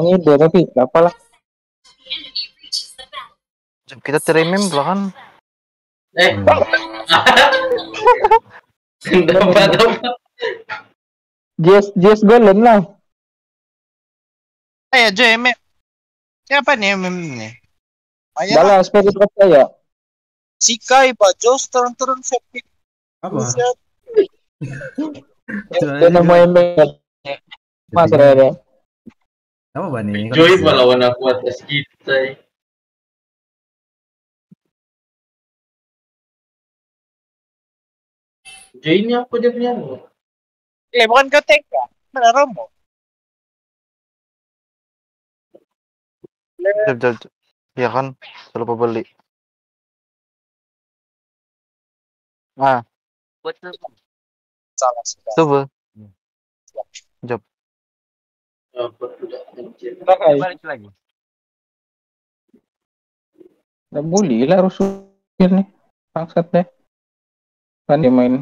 ide tapi gak apalah. Kita teremem kan. Dapat. Jess golden lah. Ayo JM. Siapa nih MM nih? Ayo lah. Balas sepeda drop saya. Sikai Bajos turun-turun Fepik. Apa? Dia nama email. Mas ada. Apa Bani? Joy melawan aku atas kita. Joy ini apa dia punya? Bukan ke TK. Mana Romo? Jap. Ya kan, lupa beli. Ah, Salah sudah. coba. Jap. Balik lagi. Gak boleh lah rusuh nih. Bangsat deh. Kan dia main.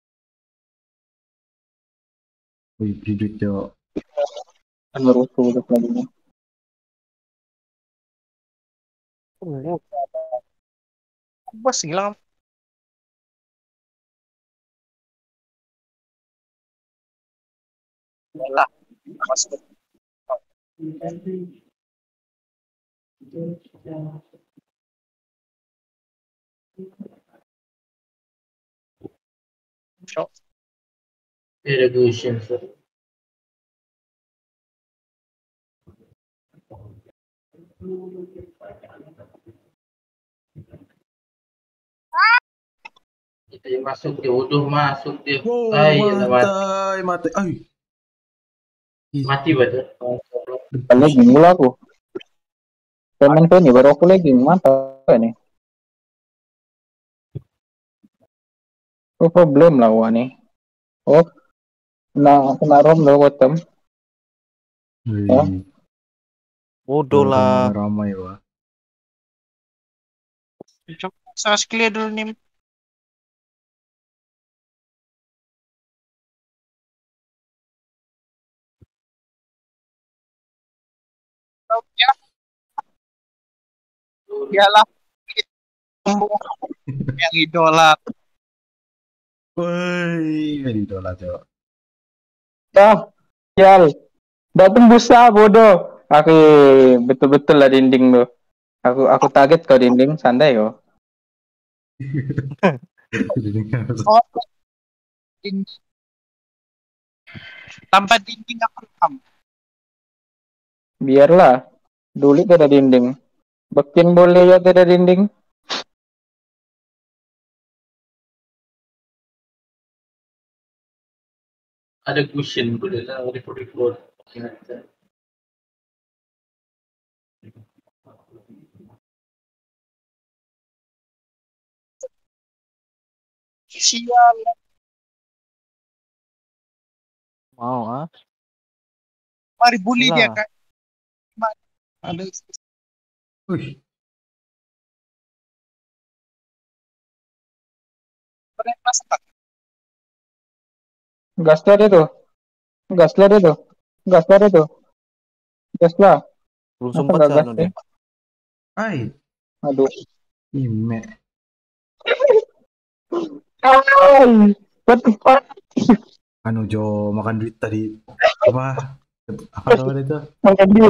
Wih, duit cok. Kan rusuh udah lagi. Bos hilang. Lah. Masuk. Shot. Irrigation, sir. Kita yang masuk dia, udah masuk dia. Wow, mati. Ay. Mati betul. Kan lagi mula aku. Temen tuh nih baru aku lagi mantap nih. Oh problem lah wah nih. Oh. Kena rom loh bottom. Wih. Bodoh lah. Ramai wah. Coba saya clear dulu nih. Ya. Dialah yang idola. Woi, ini idola cok. Yal. Udah tembus lah bodoh. Aku betul-betul lah dinding tuh. Aku target kau dinding, santai yo. Oh, dinding. Tanpa dinding aku rekam. Biarlah. Dulu tidak dinding. Bekin boleh ya tidak dinding. Ada cushion boleh lah, report. Sial. Mau ah? Mari bully dia Lah. kan. Ada Wih, mereka setak. Gas lah dia tuh. Gas lah dia tuh. Gas lah dia tuh. Gas lah. Belum Masa sempat nggak gas sana deh? dia. ay, Aduh. ime. Ay, what the fuck? Anu Jo makan duit tadi. Apa? Apa namanya itu? Makan duit.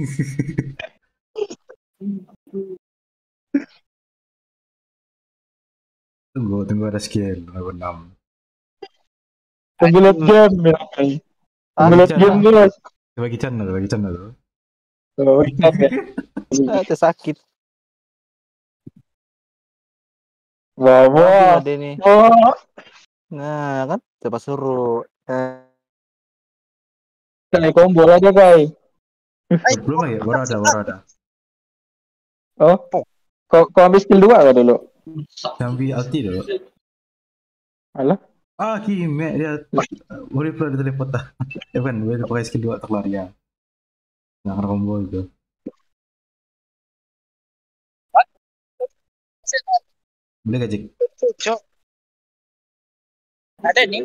Tunggu ada skill level 6. Tunggu liat game ya. Tunggu liat game guys. Bagi channel. Oh, ikat ya. Itu sakit. Wah, wah. Ada nih. Wah. Nah kan, coba suruh. Kayak combo aja guys. Belum lagi, baru ada. Oh. Kau ambil skill 2 gak dulu? Sambil ulti dulu. Alah. Ah, Kime dia boleh pula teleport dah. Ya kan, boleh pakai skill 2 terkelar ya. Nggak kena combo itu. Boleh gak, Jik? Cok. Ada nih.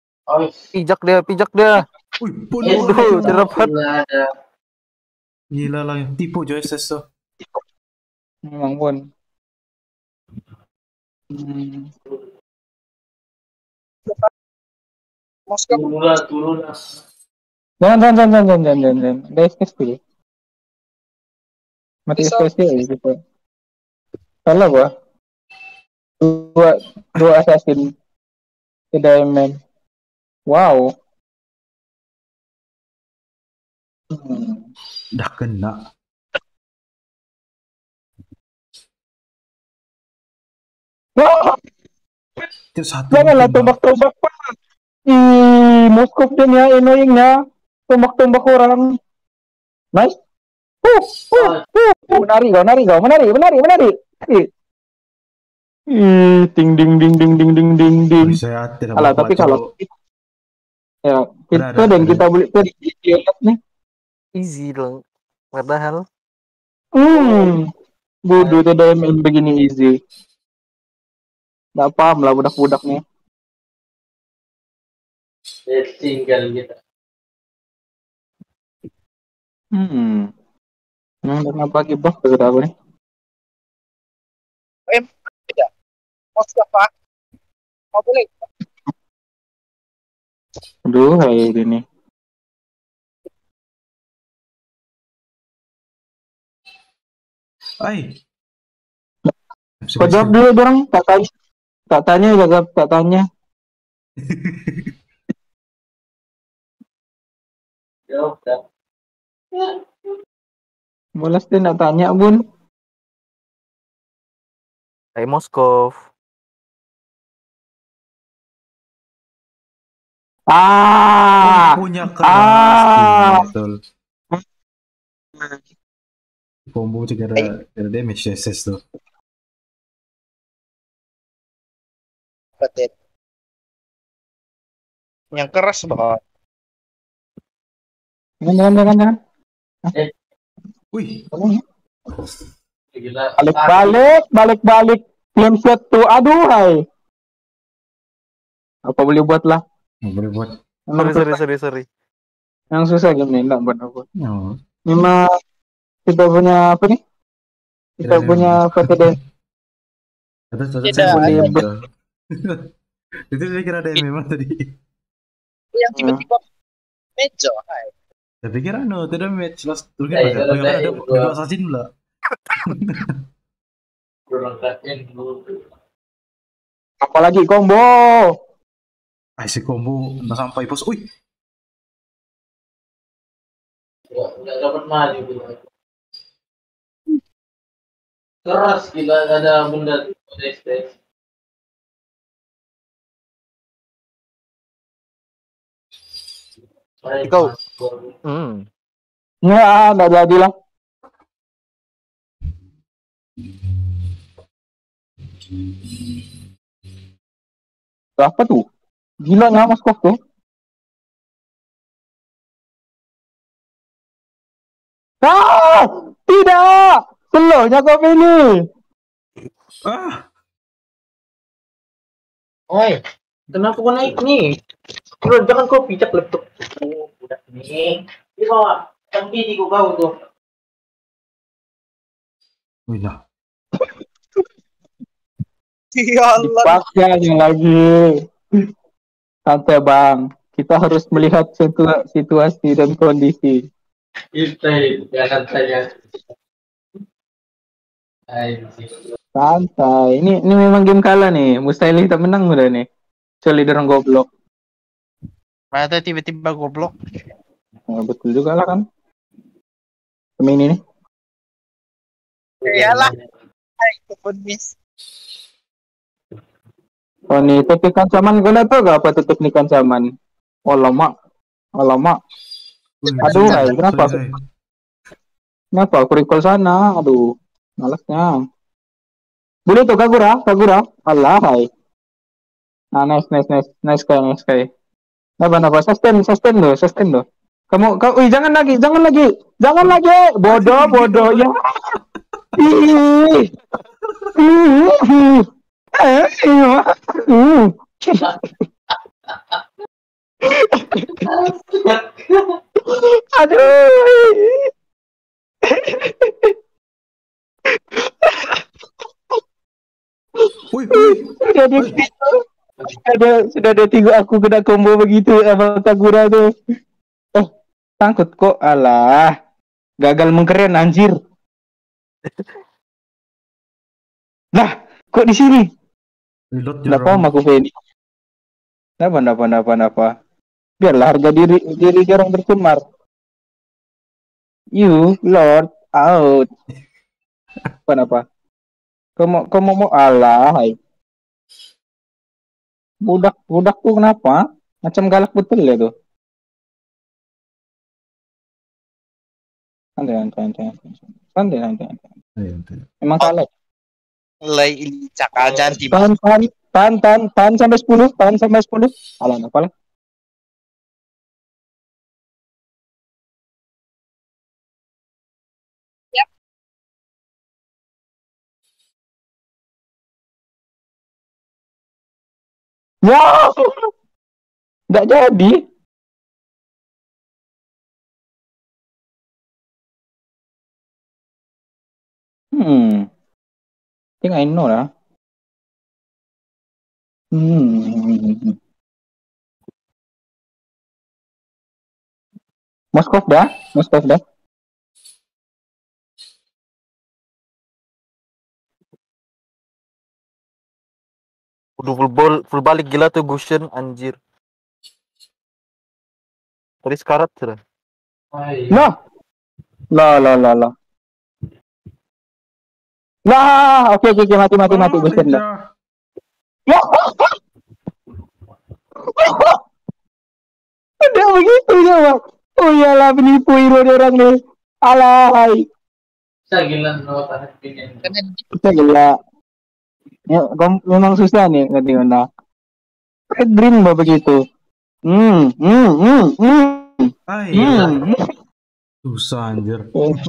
Oh, Pijak dia. Wih, Waduh, dia dapat. ada. Gila lah, yang tipu Joyces tuh. Memang pun. Hmm. Moskop. Turun. Jangan. Ada SKS mati SKS gitu. Salah gua. Dua assassin. Tidak main. Wow. Udah kena. Wah, Itu satu. janganlah mungkin, Bang. tombak-tombak pak. Moskop dia ya annoyingnya. Tombak-tombak orang. Nice. Menari kau. Ting ding. Saya tidak Alah, bawa tapi kalau ya kita Ada. kita beli tuh di nih. Easy dong. Padahal Bodoh tuh main begini easy. Nggak paham lah budak-budak nih. Tinggal kita. Kenapa kibah sudah aku nih? Tidak. Moskop pak. Mau boleh? Aduh, kayak gini. Ay. Kau jawab dulu dong, tak tanya. Jawab dah. Malas deh nak tanya bun. Hai Moskov. Punya keras. Betul. Combo juga ada damage Joyces tuh. Betul. Yang keras banget. Jangan. Wih. Gila. Balik. Flame shot tuh, aduh hai. Apa boleh buat lah? Nggak boleh buat. Sorry. Yang susah game enggak buat aku. No. Memang kita punya apa nih? Kita punya PTD. Itu saya kira ada yang memang tadi. Yang tiba-tiba meja. Hai. Saya pikir tidak match last. Ada assassin pula. Kurang keren dulu. Apalagi combo. Si combo nggak sampai bos. Wih. Nggak dapat maju gitu. Keras gila, ada bunda STS. Kau. Nggak jadi lah. Apa tuh? Gila nggak Moskov tuh? Tidak! Slownya kau ini. Oi, kenapa kau naik nih? Bro, jangan kau pijak laptop. Udah nih. Ini bawa tapi di kau tuh. Wih nah. Ya Allah. Dipakainya lagi. Santai bang. Kita harus melihat situasi dan kondisi. Jangan tanya. Santai. Ini memang game kalah nih. Mustahil kita menang udah nih. Kecuali dorong goblok. Mata tiba-tiba goblok. Nah, betul juga lah kan. Kami ini nih. Iyalah. Hai, kebun miss. Oh nih, teknik ancaman gue tau gak apa tuh teknik ancaman? Alamak. Aduh, kenapa? Kenapa aku recall sana? Aduh, malasnya. Boleh tuh Kagura. Allah, hai. Nah, nice kay. Napa? Sustain lo. Kamu, jangan lagi. Bodoh ya. Aduh. Wih, wih. Sudah ada tiga aku kena combo begitu sama Kagura tuh. Sangkut kok, alah. Gagal mengkeren anjir. Lah, kok di sini? Reload Enggak paham Jerome. aku Feni. Kenapa. Biarlah harga diri orang bercemar. You, Lord, out. Kenapa? Kamu mau alah, hai. Budak tuh kenapa? Macam galak betul ya tuh. Santai. Ayo, ayo. Emang kalah. Mulai ini cakal janti. Tahan sampai 10, tahan sampai 10. Alah, apa lah? Wow, nggak jadi. Think I know lah. Moskov dah. Udah full balik gila tuh Gushen anjir. Tadi sekarat sudah. Lah. Lah, oke, mati Gusten dah. Ya. Udah begitu ya, Bang. Oh iyalah, penipu hero dia orang nih. Alay. Kita gila. Ya, memang susah nih ngerti mana. Red green bah begitu. Ay, susah anjir.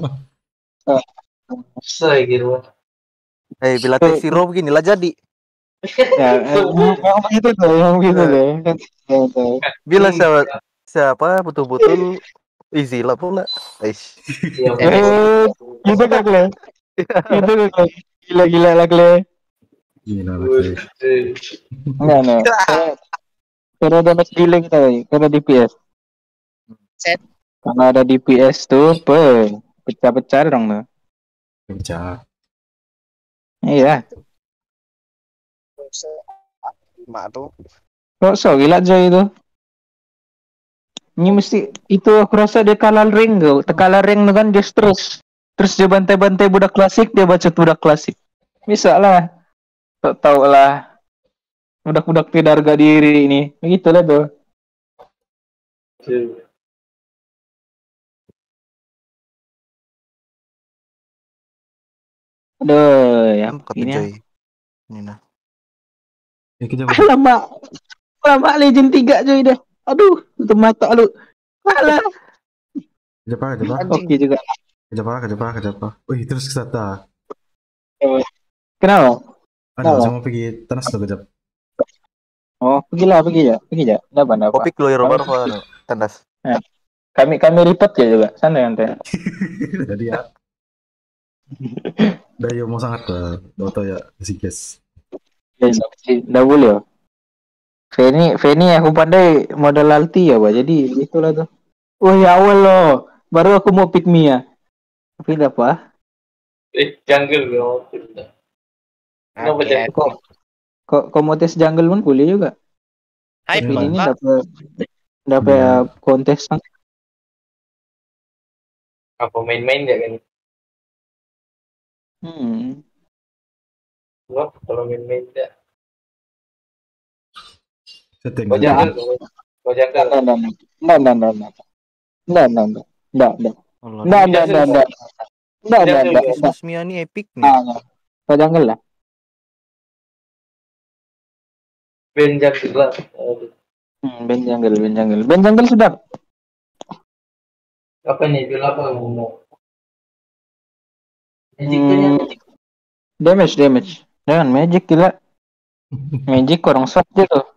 Bila T0 begini lah jadi. Ya, memang begitu deh. Bila siapa betul-betul easy lah pula. Gitu kan le. Gila lah le. Gila lah. Enggak. Karena ada match delay kita, karena DPS. Karena ada DPS tuh, pecah-pecah dong tuh. Pecah. Iya. Mak tuh. So gila aja itu. Ini mesti itu aku rasa dia kalah ring tuh. Kalah ring kan dia terus dia bantai-bantai budak klasik, dia baca budak klasik. Bisa lah. Tahu lah. Budak-budak tidak harga diri ini. Begitulah tuh. Aduh, ya ini. Ini nah. Ya kita lama Legend 3 coy dah. Aduh, itu mata lu. Kalah. Kejapa. Oke juga. Kejapa. Wih, terus kesata. Kenapa? Aduh, saya mau pergi tenas tuh kejap. Oh, pergi ya. Kenapa? Topik lo ya baru tandas. Kami report ya juga. Sana yang teh. Jadi ya. Dayo mau sangat Dota ya si guys. Dah boleh ya. Feni aku pandai modal alti ya, Pak. Jadi itulah tuh. Oh ya awal loh. Baru aku mau pick Mia. Tapi dah apa? Jungle loh. Kok mau tes jungle pun boleh juga. Hai, Tapi ini dapat kontes. Apa main-main ya kan? Wah, kalau main-main ya. Setting. Kau jangan. Enggak. Susmia ini epic nih. Kau jangan lah. Ben jungle lah. Ben jungle sudah. Apa nih? Bila apa ngomong? Damage. Jangan magic gila. Magic orang shot dia tuh.